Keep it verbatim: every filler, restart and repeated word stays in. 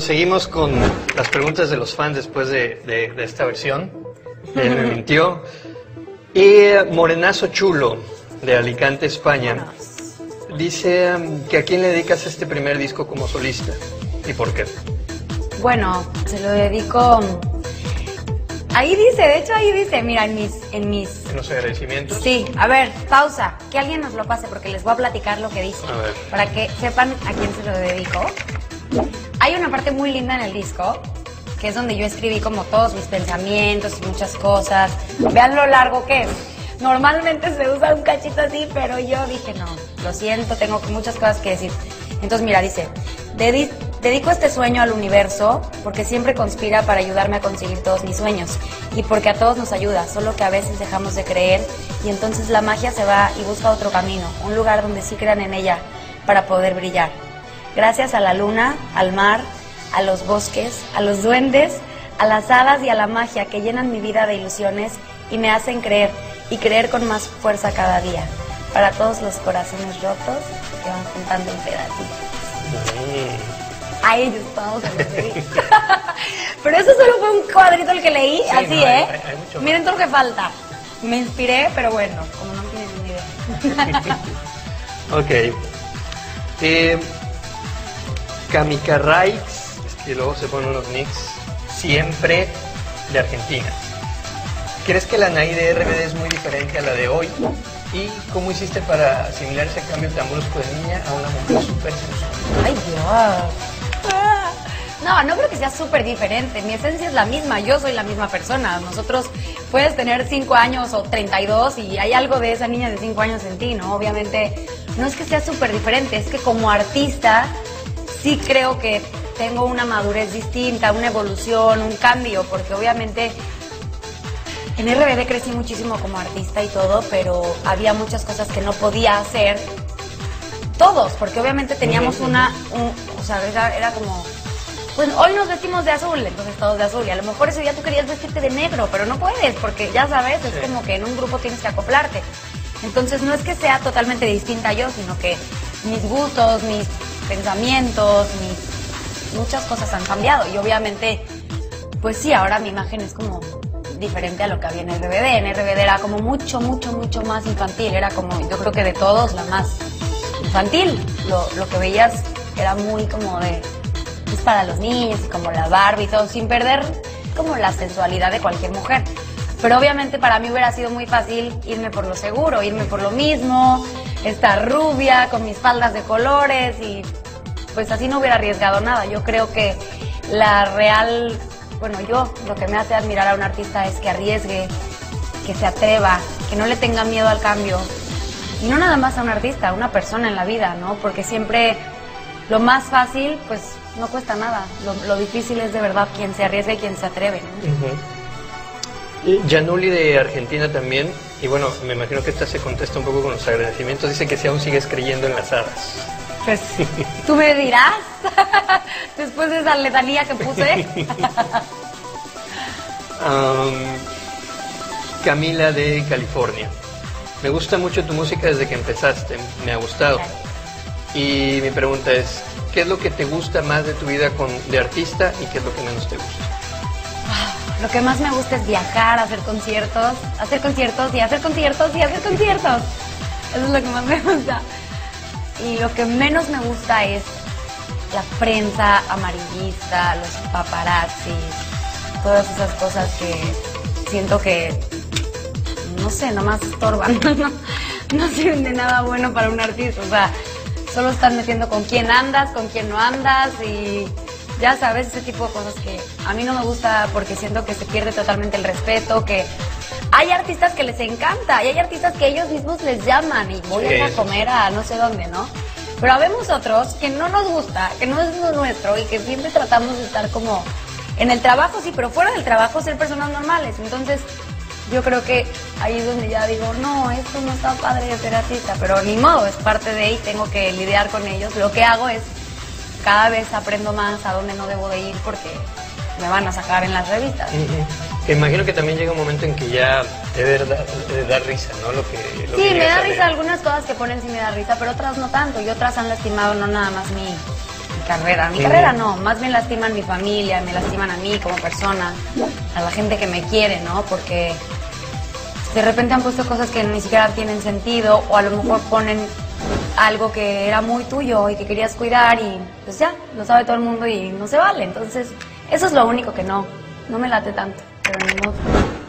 pues seguimos con las preguntas de los fans después de, de, de esta versión. Él me mintió. Y Morenazo Chulo, de Alicante, España, dice um, que a quién le dedicas este primer disco como solista y por qué. Bueno, se lo dedico... Ahí dice, de hecho ahí dice, mira, en mis... En, mis... ¿En los agradecimientos? Sí, a ver, pausa, que alguien nos lo pase porque les voy a platicar lo que dice, a ver, para que sepan a quién se lo dedico. Hay una parte muy linda en el disco, que es donde yo escribí como todos mis pensamientos y muchas cosas. Vean lo largo que es. Normalmente se usa un cachito así, pero yo dije, no, lo siento, tengo muchas cosas que decir. Entonces, mira, dice, Dedi dedico este sueño al universo porque siempre conspira para ayudarme a conseguir todos mis sueños y porque a todos nos ayuda, solo que a veces dejamos de creer y entonces la magia se va y busca otro camino, un lugar donde sí crean en ella para poder brillar. Gracias a la luna, al mar, a los bosques, a los duendes, a las hadas y a la magia que llenan mi vida de ilusiones y me hacen creer y creer con más fuerza cada día. Para todos los corazones rotos que van juntando un pedacito. Mm. Ahí estamos en el Pero eso solo fue un cuadrito el que leí, sí, así, no, ¿eh? Hay, hay mucho Miren todo lo que falta. Me inspiré, pero bueno, como no tienen ni idea. Ok. Eh, Kamikarraix, es que luego se ponen unos nicks, siempre de Argentina. ¿Crees que la Anaí de R B D es muy diferente a la de hoy? ¿Y cómo hiciste para asimilar ese cambio tan brusco de niña a una mujer súper sensual? ¡Ay, Dios! No, no creo que sea súper diferente. Mi esencia es la misma. Yo soy la misma persona. Nosotros puedes tener cinco años o treinta y dos y hay algo de esa niña de cinco años en ti, ¿no? Obviamente no es que sea súper diferente. Es que como artista sí creo que tengo una madurez distinta, una evolución, un cambio, porque obviamente en R B D crecí muchísimo como artista y todo, pero había muchas cosas que no podía hacer todos, porque obviamente teníamos una, un, o sea, era, era como, pues hoy nos vestimos de azul, entonces todos de azul, y a lo mejor ese día tú querías vestirte de negro, pero no puedes, porque ya sabes, es como que en un grupo tienes que acoplarte. Entonces no es que sea totalmente distinta yo, sino que mis gustos, mis pensamientos, mis, muchas cosas han cambiado, y obviamente, pues sí, ahora mi imagen es como diferente a lo que había en R B D. En R B D era como mucho, mucho, mucho más infantil, era como, yo creo que de todos, la más infantil. Lo, lo que veías era muy como de, es para los niños, y como la Barbie y todo, sin perder como la sensualidad de cualquier mujer. Pero obviamente para mí hubiera sido muy fácil irme por lo seguro, irme por lo mismo, estar rubia, con mis faldas de colores, y pues así no hubiera arriesgado nada. Yo creo que la real, bueno, yo lo que me hace admirar a un artista es que arriesgue, que se atreva, que no le tenga miedo al cambio. Y no nada más a un artista, a una persona en la vida, ¿no? Porque siempre lo más fácil, pues no cuesta nada. Lo, lo difícil es de verdad quien se arriesga y quien se atreve, ¿no? Uh-huh. Y Januli de Argentina también, y bueno, me imagino que esta se contesta un poco con los agradecimientos, dice que si aún sigues creyendo en las hadas. Pues tú me dirás, después de esa letanía que puse. um, Camila de California. Me gusta mucho tu música desde que empezaste, me ha gustado. Y mi pregunta es, ¿qué es lo que te gusta más de tu vida con, de artista y qué es lo que menos te gusta? Lo que más me gusta es viajar, hacer conciertos, hacer conciertos y hacer conciertos y hacer conciertos. Eso es lo que más me gusta. Y lo que menos me gusta es la prensa amarillista, los paparazzis, todas esas cosas que siento que, no sé, nomás estorban, no, no sirven de nada bueno para un artista. O sea, solo están metiendo con quién andas, con quién no andas, y ya sabes, ese tipo de cosas que a mí no me gusta porque siento que se pierde totalmente el respeto, que hay artistas que les encanta y hay artistas que ellos mismos les llaman y voy a ir a comer a no sé dónde, ¿no? Pero habemos otros que no nos gusta, que no es lo nuestro y que siempre tratamos de estar como en el trabajo, sí, pero fuera del trabajo ser personas normales. Entonces yo creo que ahí es donde ya digo, no, esto no está padre de ser artista, pero ni modo, es parte de ahí, tengo que lidiar con ellos. Lo que hago es, cada vez aprendo más a dónde no debo de ir porque me van a sacar en las revistas. Uh-huh. Que imagino que también llega un momento en que ya debe dar, debe dar risa, ¿no? Lo que, lo sí, que me da risa, algunas cosas que ponen sí me da risa, pero otras no tanto, y otras han lastimado no nada más mi, carrera. Mi Sí. carrera no, más bien lastiman mi familia, me lastiman a mí como persona, a la gente que me quiere, ¿no? Porque de repente han puesto cosas que ni siquiera tienen sentido o a lo mejor ponen algo que era muy tuyo y que querías cuidar y pues ya, lo sabe todo el mundo y no se vale. Entonces, eso es lo único que no, no me late tanto, pero ni modo.